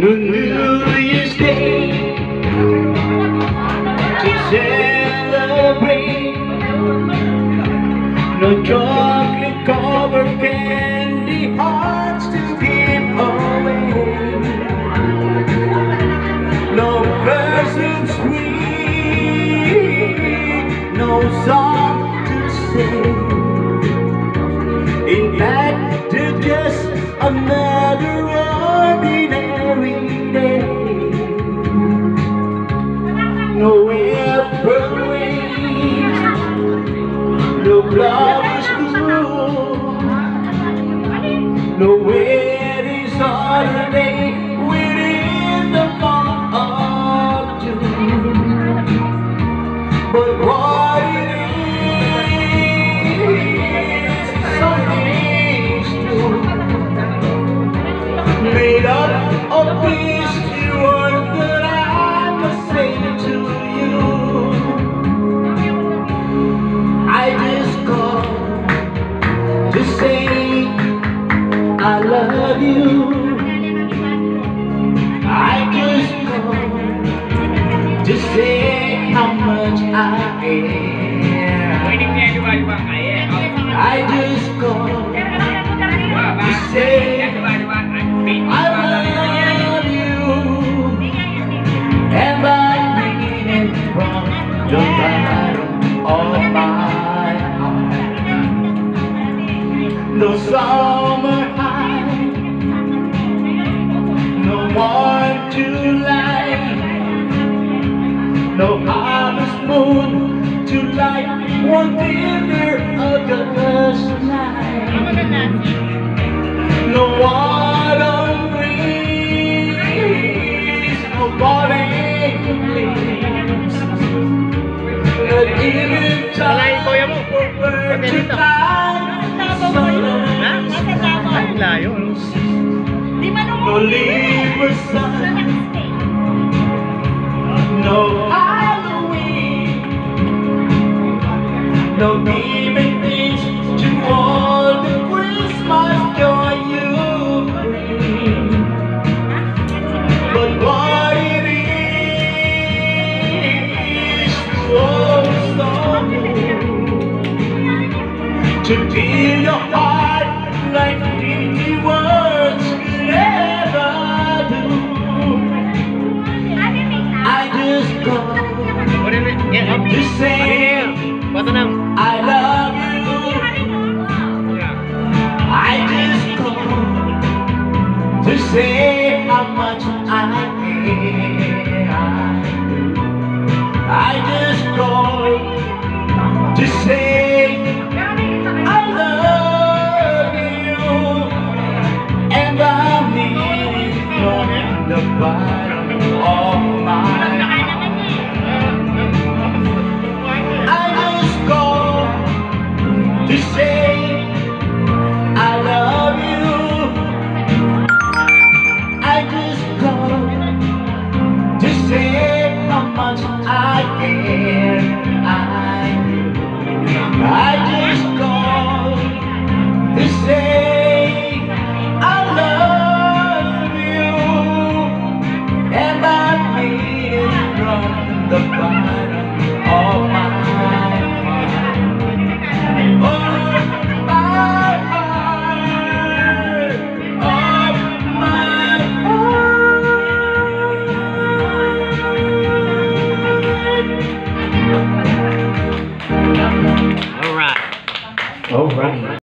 New Year's Day to celebrate. No chocolate covered candy hearts to give away. No presents sweet, no song to sing. In fact, it's just another ordinary day. No April rain, no flowers bloom, no wedding holiday within the month of June. But what it is something's true, made up of these few words that I must say to you. I just called to say I love you. I just called to say how much I care. I just called to say I love you, and I mean it from the bottom of my heart. No summer high, no one to light, no harvest moon to light one tender August night. No autumn breeze, no morning breeze, not even time for birds to fly. No Libra sun, no Halloween, no giving things to all the Christmas joy you bring. But what it is to feel your heart like pretty words could ever do. I just called to say I love you. I just called to say how much I care. I just called to say I love you, and I mean it from the bottom of my heart. I just called to say I love you. I just called to say how much I care. I just called to say I love you, and I mean it from the bottom of my heart. Oh, my heart, of my heart. All right.